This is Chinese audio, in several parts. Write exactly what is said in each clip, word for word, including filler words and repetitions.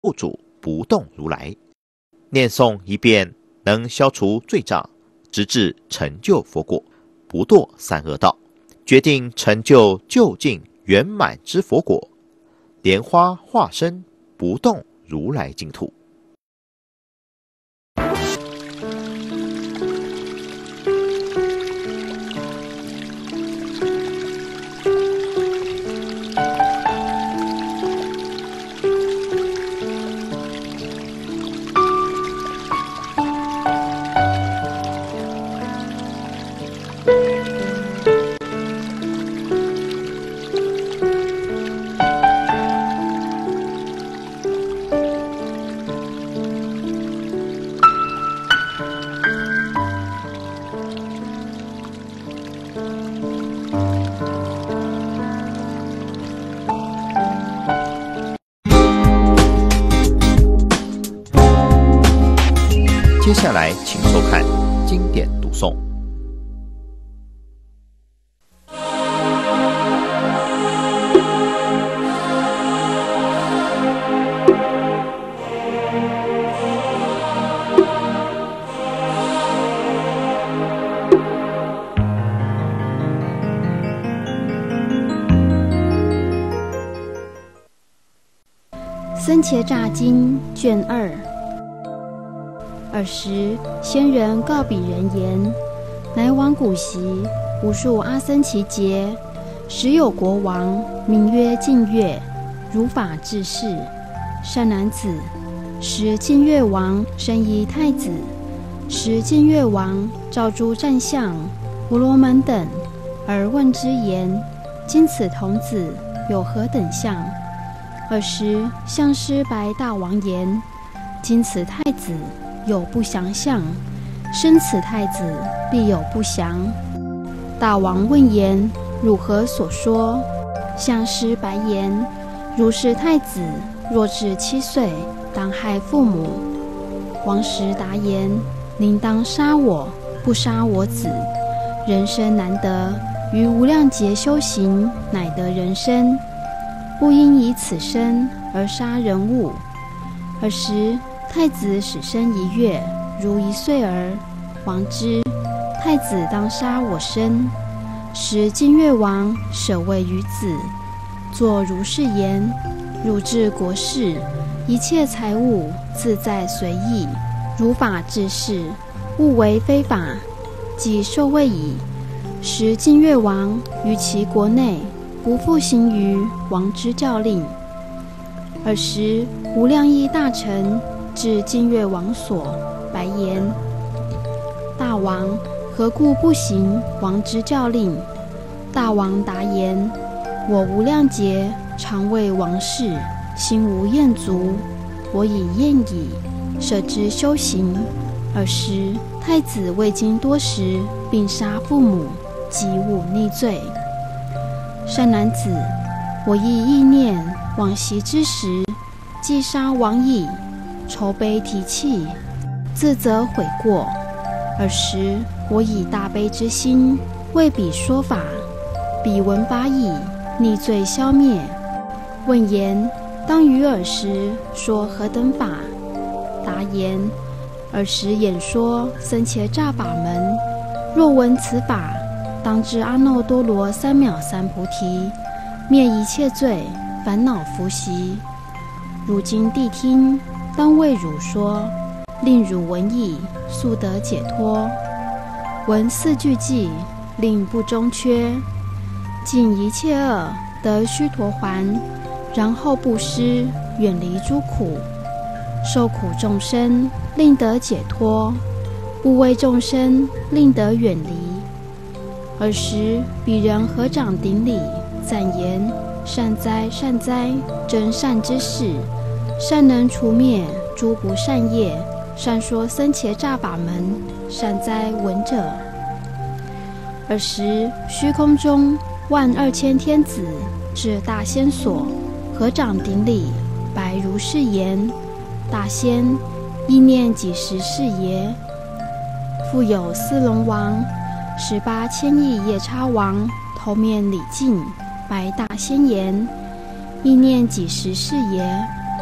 护主不动如来。念诵一遍，能消除罪障，直至成就佛果，不堕三恶道，决定成就究竟圆满之佛果。莲花化身，不动如来净土。接下来，请收看经典读诵。 僧伽诈经卷二。尔时，仙人告彼人言：乃往古习，无数阿僧祇劫，时有国王，名曰净月，如法治世。善男子，时净月王生一太子，时净月王召诸战象、婆罗门等，而问之言：今此童子有何等相？尔时，相师白大王言：今此太子有不祥相，生此太子必有不祥。大王问言：汝何所说？相师白言：如是太子若至七岁，当害父母。王时答言：宁当杀我，不杀我子。人生难得，于无量劫修行，乃得人生，不应以此生而杀人物。尔时太子始生一月，如一岁儿。王之，太子当杀我身。时净月王舍位于子，作如是言：汝治国事，一切财物自在随意，如法治世，勿为非法。即受位矣。时净月王于其国内，不复行于王之教令。尔时无量亿大臣至净月王所，白言：大王何故不行王之教令？大王答言：我无量劫常为王事，心无厌足，我已厌矣，舍之修行。尔时太子未经多时，并杀父母，及吾逆罪。善男子，我亦意念往昔之时，既杀王矣，愁悲啼泣，自责悔过。尔时我以大悲之心为彼说法，彼闻法已，逆罪消灭。问言：当于尔时说何等法？答言：尔时演说僧伽诈法门。若闻此法，当知阿耨多罗三藐三菩提，灭一切罪，烦恼伏习。如今谛听，当为汝说，令汝闻已，速得解脱。闻四句偈，令不中缺。尽一切恶，得须陀洹，然后布施，远离诸苦。受苦众生，令得解脱；不为众生，令得远离。尔时彼人合掌顶礼，赞言：善哉善哉，真善之事，善能除灭诸不善业，善说僧伽诈法门，善哉闻者。尔时虚空中万二千天子至大仙所，合掌顶礼，白如是言：大仙，意念几时是耶？复有四龙王、十八千亿夜叉王头面礼敬，白大仙言：意念几时是耶？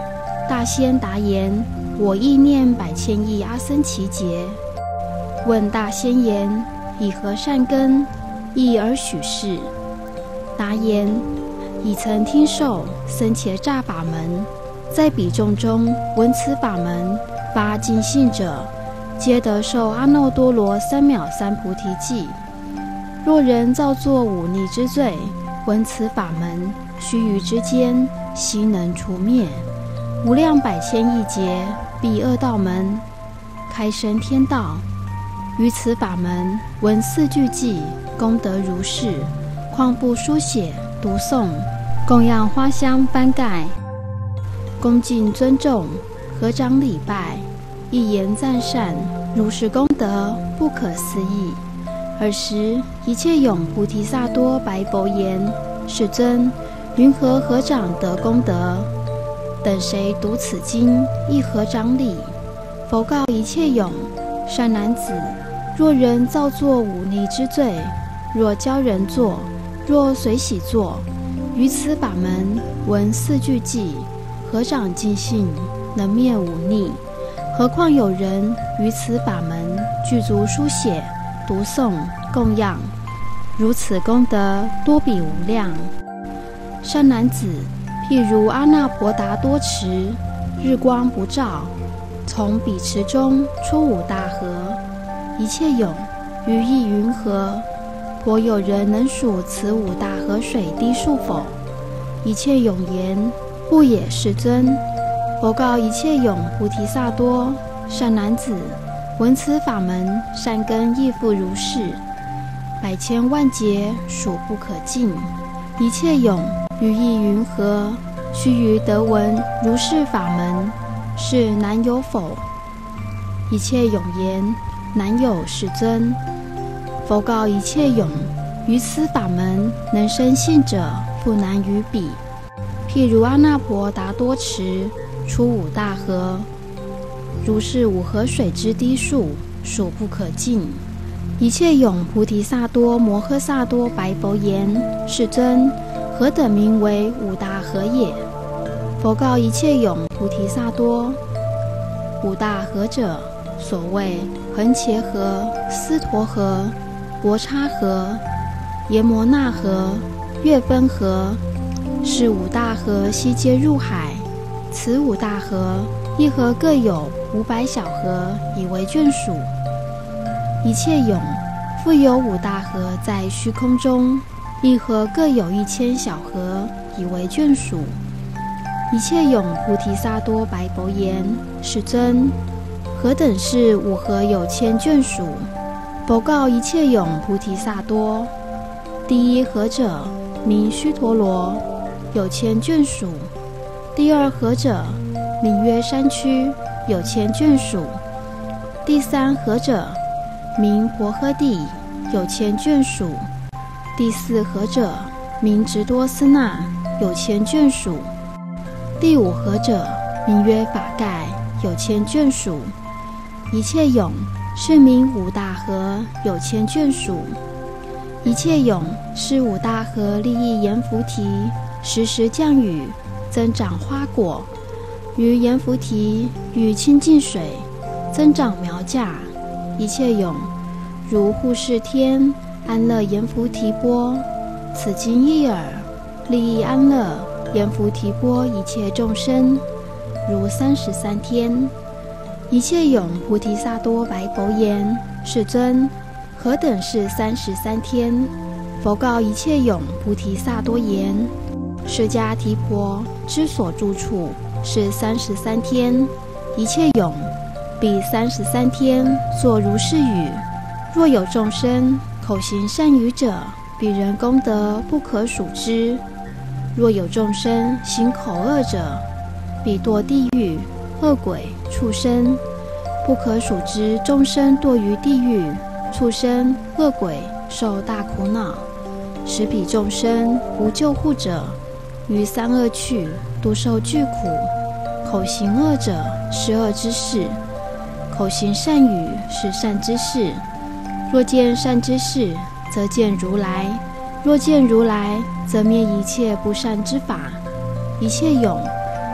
大仙答言：我亦念百千亿阿僧祇劫。问大仙言：以何善根，益而许是？答言：已曾听受僧伽诈法门，在比众中闻此法门发尽信者，皆得受阿耨多罗三藐三菩提记。若人造作忤逆之罪，闻此法门，须臾之间，悉能除灭。无量百千亿劫，彼恶道门，开生天道。于此法门，闻四句偈，功德如是，况不书写读诵，供养花香幡盖，恭敬尊重，合掌礼拜，一言赞善，如是功德不可思议。尔时一切勇菩提萨埵白佛言：世尊，云何合掌得功德？等谁读此经，亦合掌礼。佛告一切勇：善男子，若人造作忤逆之罪，若教人作，若随喜作，于此法门闻四句偈，合掌尽信，能灭忤逆。何况有人于此法门具足书写、读诵、供养，如此功德多比无量。善男子，譬如阿那婆达多池，日光不照，从彼池中出五大河，一切涌，于意云何？颇有人能数此五大河水滴数否？一切涌言：不也，世尊。佛告一切涌菩提萨埵：善男子，闻此法门，善根亦复如是，百千万劫数不可尽。一切涌，于意云何？须臾得闻如是法门，是难有否？一切涌言：难有，世尊。佛告一切涌：于此法门，能生信者，复难于彼。譬如阿那婆达多池，出五大河，如是五河水之滴数，数不可尽。一切涌菩提萨埵摩诃萨埵白佛言：世尊，何等名为五大河也？佛告一切涌菩提萨埵：五大河者，所谓恒伽河、斯陀河、博叉河、耶摩那河、月分河，是五大河悉皆入海。此五大河，一河各有五百小河，以为眷属。一切涌，复有五大河在虚空中，一河各有一千小河，以为眷属。一切涌菩提萨埵白佛言：世尊，何等是五河有千眷属？佛告一切涌菩提萨埵：第一河者，名须陀罗，有千眷属；第二河者，名曰山区，有千眷属；第三河者，名婆诃地，有千眷属；第四河者，名直多斯那，有千眷属；第五河者，名曰法盖，有千眷属。一切涌是名五大河，有千眷属。一切涌是五大河利益阎浮提，时时降雨，增长花果。于阎浮提遇清净水，增长苗架。一切涌如护世天安乐阎浮提钵，此经一耳，利益安乐阎浮提钵一切众生，如三十三天。一切涌菩提萨埵白佛言：世尊，何等是三十三天？佛告一切涌菩提萨埵言：释迦提婆之所住处是三十三天。一切涌彼三十三天作如是语。若有众生口行善语者，彼人功德不可数之；若有众生行口恶者，彼堕地狱、恶鬼、畜生，不可数之。众生堕于地狱、畜生、恶鬼，受大苦恼，使彼众生无救护者，于三恶趣，独受巨苦。口行恶者是恶之事，口行善语是善之事。若见善之事，则见如来；若见如来，则灭一切不善之法。一切涌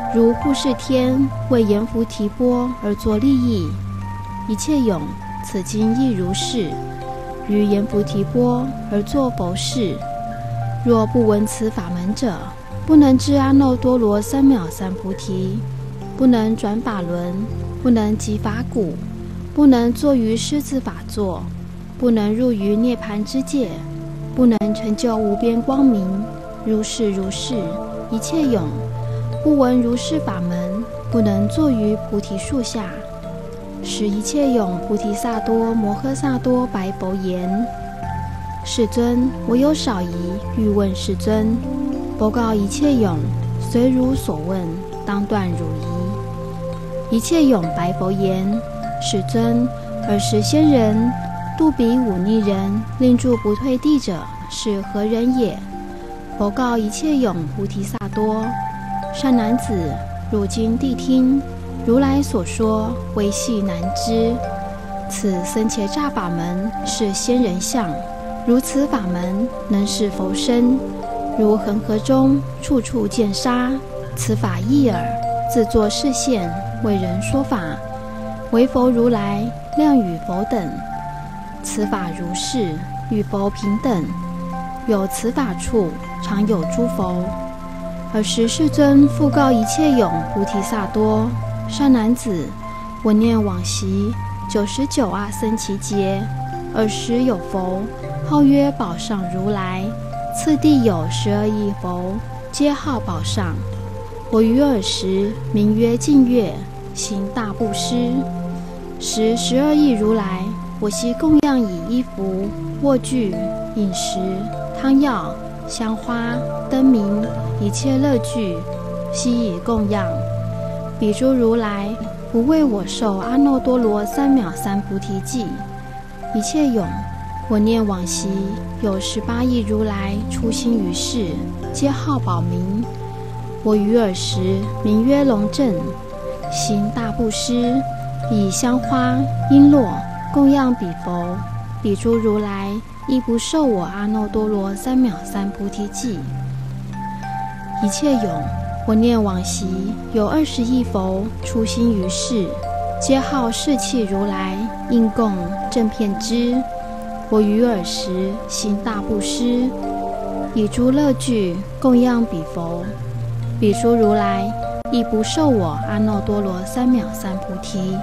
如护世天为阎浮提波而作利益，一切永此经亦如是，于阎浮提波而作佛事。若不闻此法门者，不能知阿耨多罗三藐三菩提，不能转法轮，不能集法鼓，不能坐于狮子法座，不能入于涅槃之界，不能成就无边光明。如是如是，一切永不闻如是法门，不能坐于菩提树下。使一切永菩提萨埵摩诃萨多白佛言：世尊，我有少疑，欲问世尊。佛告一切永：随如所问，当断汝疑。一切永白佛言：世尊，尔时仙人度彼忤逆人，令住不退地者，是何人也？佛告一切永菩提萨埵：善男子，汝今谛听，如来所说微细难知。此僧伽诈法门是仙人相，如此法门能是佛身。如恒河中处处见沙，此法一耳，自作示现，为人说法。唯佛如来量与佛等，此法如是，与佛平等。有此法处，常有诸佛。尔时世尊复告一切永菩提萨埵：善男子，我念往昔九十九阿僧祇劫，尔时有佛，号曰宝上如来。次第有十二亿佛，皆号宝上。我于尔时名曰净月，行大布施。时十二亿如来，我悉供养以衣服、卧具、饮食、汤药、香花、灯明一切乐具，悉以供养。彼诸如来不为我受阿耨多罗三藐三菩提记。一切永我念往昔有十八亿如来出心于世，皆号宝明。我于尔时名曰龙正，行大布施，以香花璎珞供养彼佛。彼诸如来亦不受我阿耨多罗三藐三菩提记。一切永我念往昔有二十亿佛出心于世，皆号世气如来，应供正遍知。我于尔时行大布施，以诸乐具供养彼佛。彼诸如来亦不受我阿耨多罗三藐三菩提。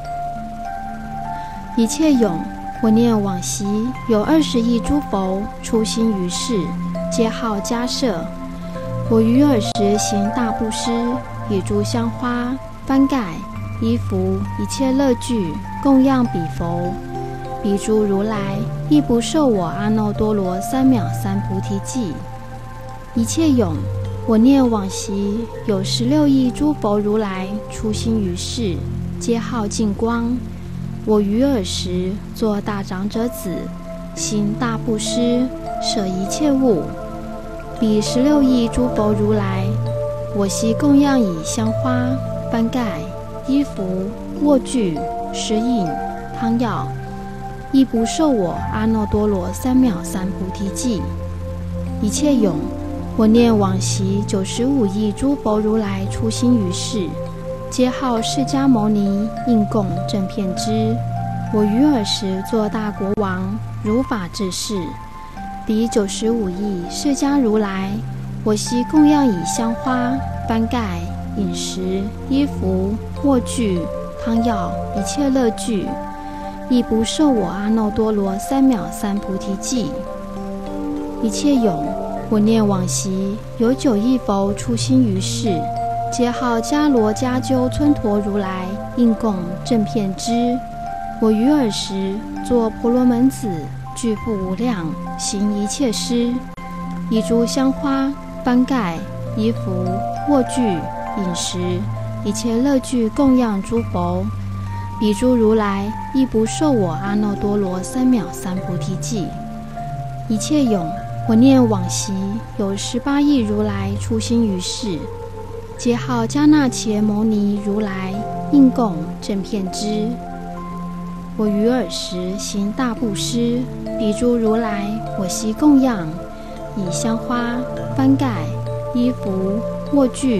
一切永我念往昔有二十亿诸佛出心于世，皆号迦摄。我于尔时行大布施，以诸香花、幡盖、衣服一切乐具供养彼佛。彼诸如来亦不受我阿耨多罗三藐三菩提记。一切永我念往昔有十六亿诸佛如来出心于世，皆号净光。我于尔时作大长者子，行大布施，舍一切物。彼十六亿诸佛如来，我悉供养以香花、幡盖、衣服、卧具、食饮、汤药，亦不受我阿耨多罗三藐三菩提记。一切永我念往昔九十五亿诸佛如来出心于世，皆号释迦牟尼，应供正遍知。我于尔时作大国王，如法治世。彼九十五亿释迦如来，我悉供养以香花、幡盖、饮食、衣服、卧具、汤药一切乐具，亦不受我阿耨多罗三藐三菩提记。一切永我念往昔有九亿佛出心于世，皆号迦罗迦鸠村陀如来，应供正遍知。我于尔时作婆罗门子，具富无量，行一切施，以诸香花、幡盖、衣服、卧具、饮食一切乐具供养诸佛。彼诸如来亦不受我阿耨多罗三藐三菩提记。一切永我念往昔有十八亿如来出心于世，皆号迦那伽牟尼如来，应供正遍知。我于尔时行大布施，彼诸如来我悉供养以香花、幡盖、衣服、卧具、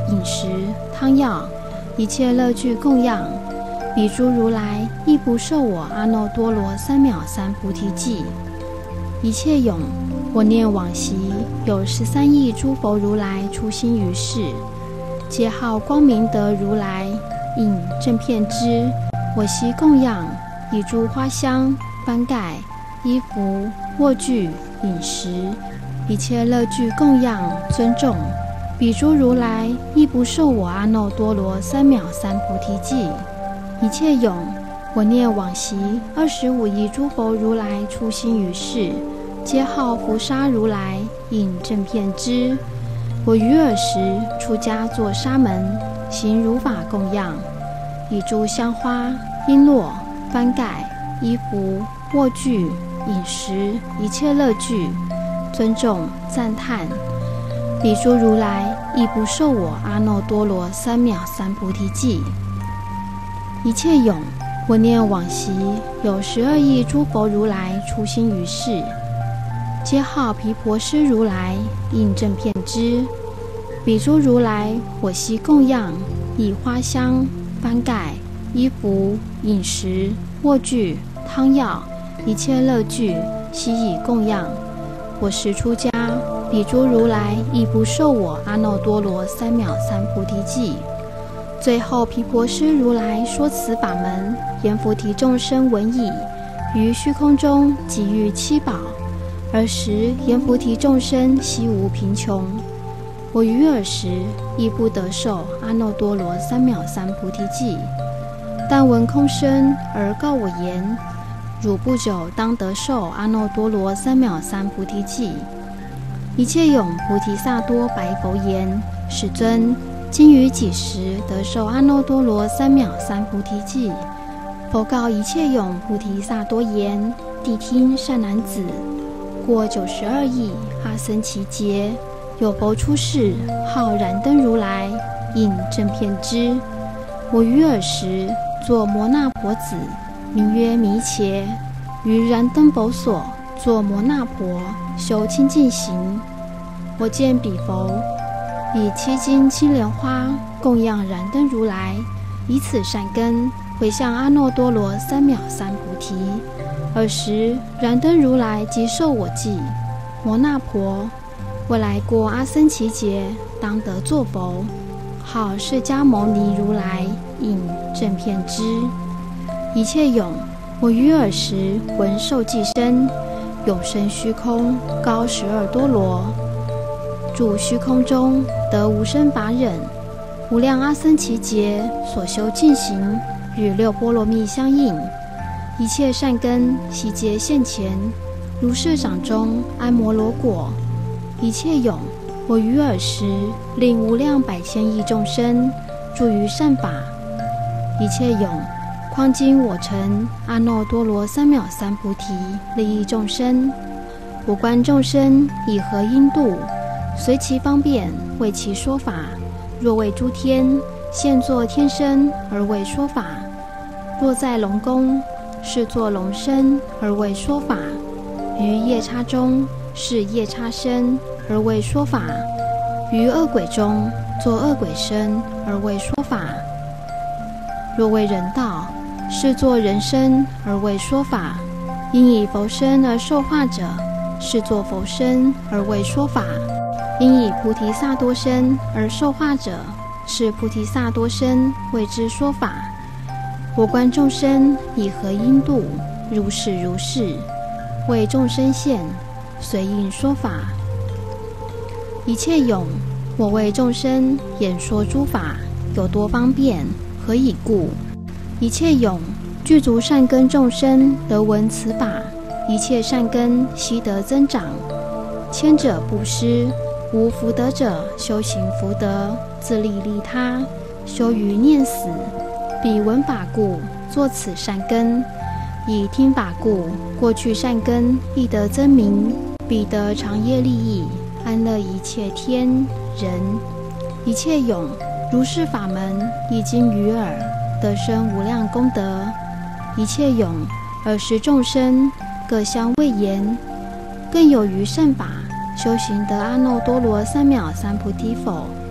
饮食、汤药，一切乐具供养，彼诸如来亦不受我阿耨多罗三藐三菩提记。一切永，我念往昔有十三亿诸佛如来出心于世，皆号光明德如来，应正遍知。我悉供养，以诸花香、幡盖、衣服、卧具、饮食，一切乐具供养尊重，彼诸如来亦不受我阿耨多罗三藐三菩提记。一切永，我念往昔二十五亿诸佛如来出心于世，皆号拂沙如来，应正遍知。我于尔时出家作沙门，行如法供养，以诸香花、璎珞、幡盖、衣服、卧具、饮食，一切乐具尊重赞叹，彼诸如来亦不受我阿耨多罗三藐三菩提记。一切永，我念往昔有十二亿诸佛如来出心于世，皆号毗婆尸如来，应正遍知。彼诸如来我悉供养，以花香、幡盖、衣服、饮食、卧具、汤药，一切乐具悉以供养。我时出家，彼诸如来亦不受我阿耨多罗三藐三菩提记。最后毗婆尸如来说此法门，言菩提众生闻已，于虚空中给予七宝。尔时言菩提众生悉无贫穷。我于尔时亦不得受阿耨多罗三藐三菩提记，但闻空生而告我言：汝不久当得受阿耨多罗三藐三菩提记。一切永菩提萨埵白佛言：世尊，今于几时得受阿耨多罗三藐三菩提记？佛告一切永菩提萨埵言：谛听，善男子，过九十二亿阿僧祇劫，有佛出世，号燃灯如来，应正遍知。我于尔时作摩那婆子，名曰弥伽，于燃灯佛所作摩那婆，修清净行。我见彼佛以七金青莲花供养燃灯如来，以此善根回向阿耨多罗三藐三菩提。尔时燃灯如来即受我记：摩那婆，未来过阿僧祇劫，当得作佛，号释迦牟尼如来，应正遍知。一切永，我于尔时闻受记声，永生虚空，高十二多罗，住虚空中，得无生法忍。无量阿僧祇劫所修净行，与六波罗蜜相应，一切善根悉皆现前，如是掌中安摩罗果。一切永，我于尔时令无量百千亿众生住于善法。一切永，况今我成阿耨多罗三藐三菩提，利益众生。我观众生以何因度，随其方便为其说法。若为诸天，现作天身而为说法；若在龙宫，是作龙身而为说法；于夜叉中，是夜叉身而为说法；于恶鬼中，作恶鬼身而为说法；若为人道，是作人身而为说法；因以佛身而受化者，是作佛身而为说法；因以菩提萨埵身而受化者，是菩提萨埵身为之说法。我观众生以何因度，如是如是，为众生现，随应说法。一切永，我为众生演说诸法，有多方便，何以故？一切永，具足善根众生得闻此法，一切善根悉得增长。谦者布施，无福德者修行福德，自利利他，修于念死。彼闻法故，作此善根；以听法故，过去善根亦得增明。彼得长业利益，安乐一切天人。一切永，如是法门已经于耳，得生无量功德。一切永，尔时众生各相谓言：更有余善法，修行得阿耨多罗三藐三菩提否？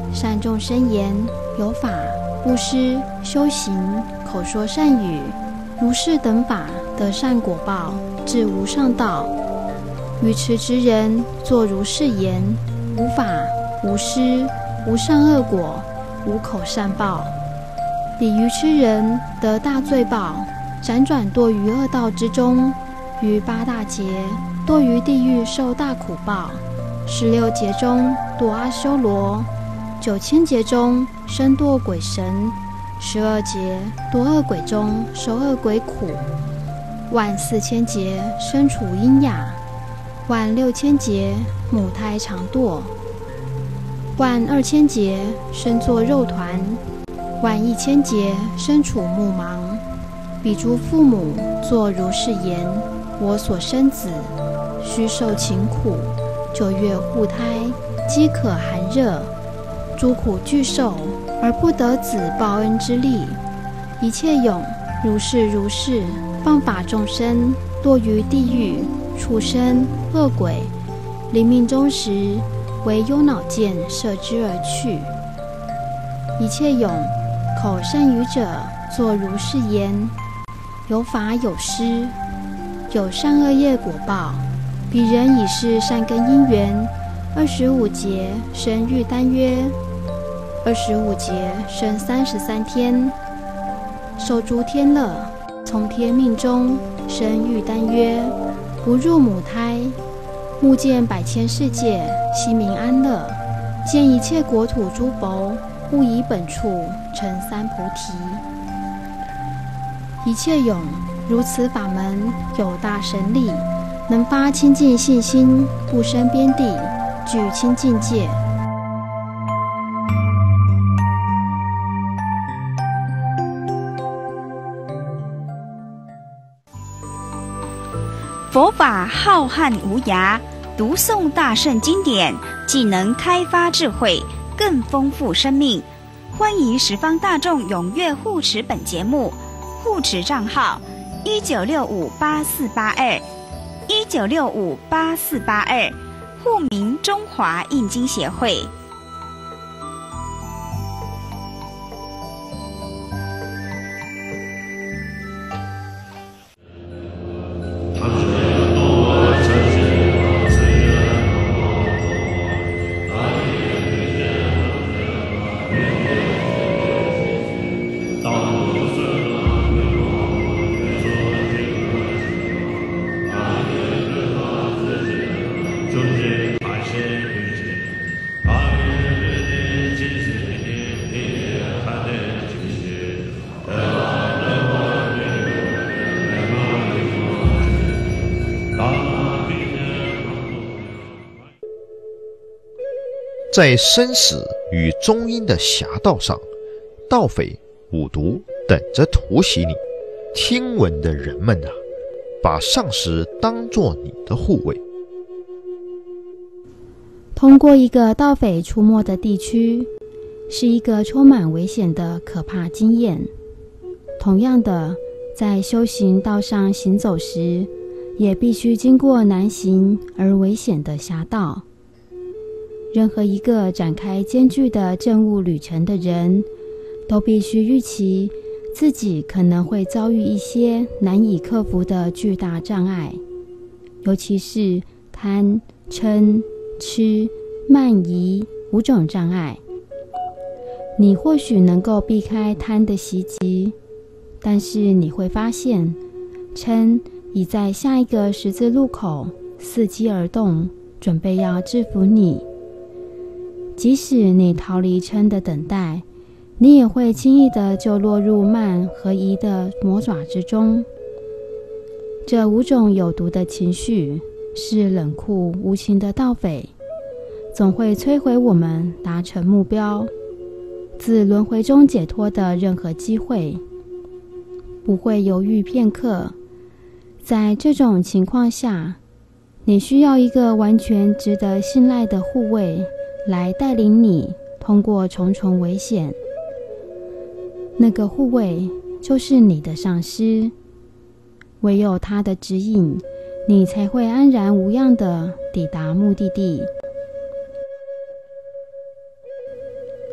善众生言，有法、布施、修行、口说善语，如是等法得善果报，至无上道。愚痴之人作如是言，无法、无施、无善恶果，无口善报。彼愚痴人得大罪报，辗转堕于恶道之中，于八大劫堕于地狱受大苦报，十六劫中堕阿修罗，九千劫中身堕鬼神，十二劫堕恶鬼中受恶鬼苦，万四千劫身处阴哑，万六千劫母胎常堕，万二千劫身作肉团，万一千劫身处目盲。彼诸父母作如是言，我所生子须受勤苦，九月护胎，饥渴寒热，诸苦俱受，而不得子报恩之力。一切永如是如是，放法众生堕于地狱、畜生、恶鬼，临命终时，为忧恼箭射之而去。一切永口善语者作如是言，有法有施，有善恶业果报。彼人已是善根因缘，二十五劫生欲单约，二十五劫生三十三天，受诸天乐，从天命中生欲单约，不入母胎，目见百千世界，悉名安乐，见一切国土诸佛，勿以本处成三菩提。一切永如此法门，有大神力，能发清净信心，不生边地，具清净戒。 佛法浩瀚无涯，读诵大圣经典，既能开发智慧，更丰富生命。欢迎十方大众踊跃护持本节目，护持账号一九六五八四八二一九六五八四八二，户名中华印经协会。 在生死与中阴的侠道上，盗匪、五毒等着突袭你。听闻的人们啊，把上师当作你的护卫。 通过一个盗匪出没的地区，是一个充满危险的可怕经验。同样的，在修行道上行走时，也必须经过难行而危险的侠道。任何一个展开艰巨的政务旅程的人，都必须预期自己可能会遭遇一些难以克服的巨大障碍，尤其是贪、嗔、痴、慢、疑五种障碍。你或许能够避开贪的袭击，但是你会发现，嗔已在下一个十字路口伺机而动，准备要制服你。即使你逃离嗔的等待，你也会轻易的就落入慢和疑的魔爪之中。这五种有毒的情绪是冷酷无情的盗匪，总会摧毁我们达成目标、自轮回中解脱的任何机会，不会犹豫片刻。在这种情况下，你需要一个完全值得信赖的护卫来带领你通过重重危险。那个护卫就是你的上师，唯有他的指引，你才会安然无恙地抵达目的地。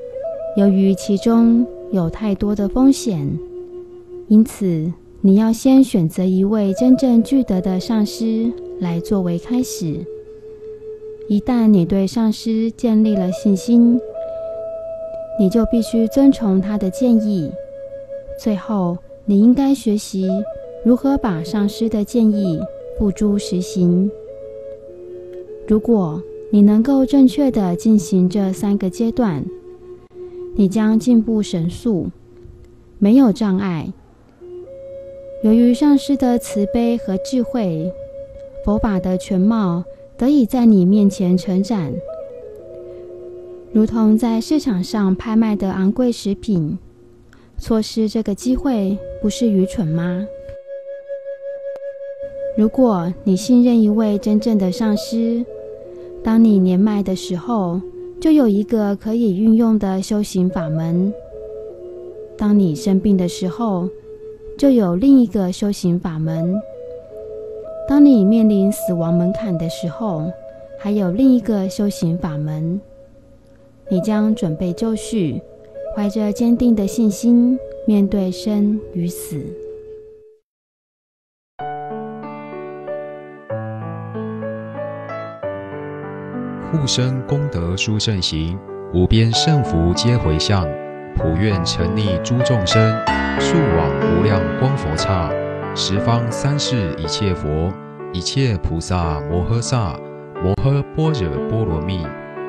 由于其中有太多的风险，因此你要先选择一位真正具德的上师来作为开始。一旦你对上师建立了信心，你就必须遵从他的建议。最后，你应该学习如何把上师的建议付诸实行。如果你能够正确地进行这三个阶段，你将进步神速，没有障碍。由于上师的慈悲和智慧，佛法的全貌得以在你面前成长，如同在市场上拍卖的昂贵食品。错失这个机会，不是愚蠢吗？如果你信任一位真正的上师，当你年迈的时候，就有一个可以运用的修行法门；当你生病的时候，就有另一个修行法门；当你面临死亡门槛的时候，还有另一个修行法门。你将准备就绪，怀着坚定的信心面对生与死。 护生功德殊胜行，无边胜福皆回向。普愿沉溺诸众生，速往无量光佛刹。十方三世一切佛，一切菩萨摩诃萨，摩诃般若波罗蜜。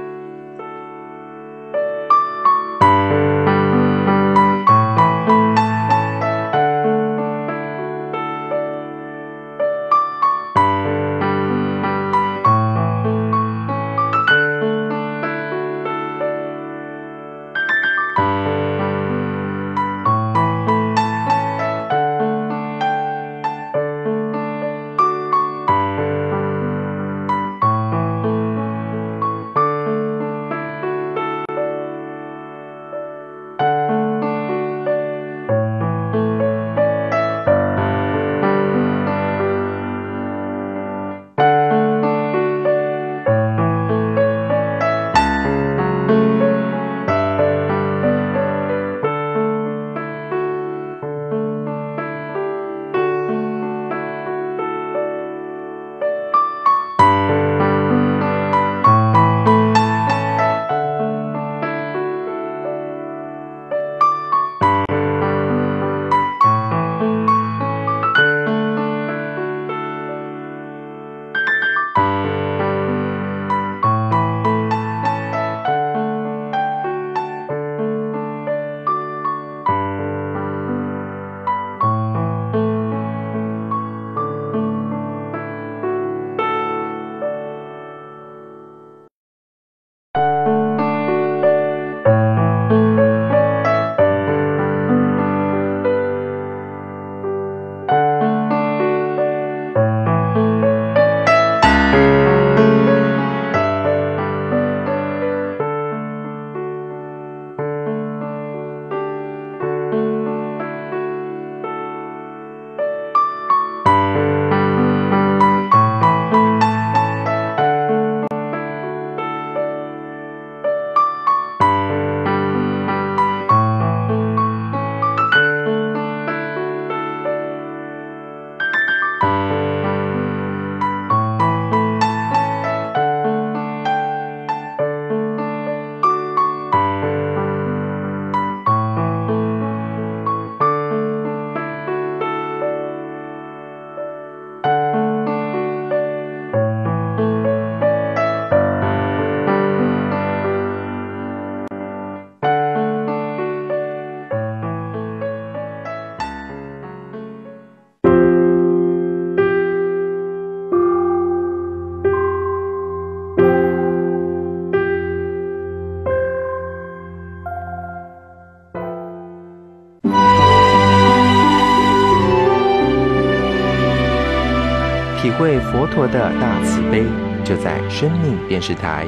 体会佛陀的大慈悲，就在生命电视台。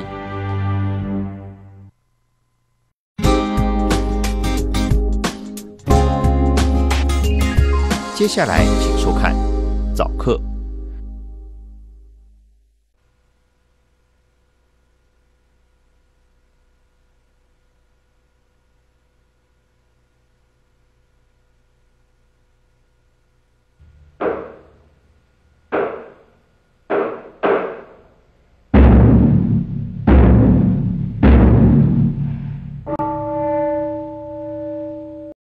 接下来请收看早课。